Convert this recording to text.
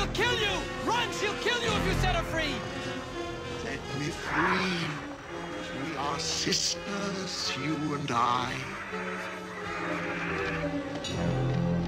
She'll kill you! Run! She'll kill you if you set her free! Set me free. We are sisters, you and I.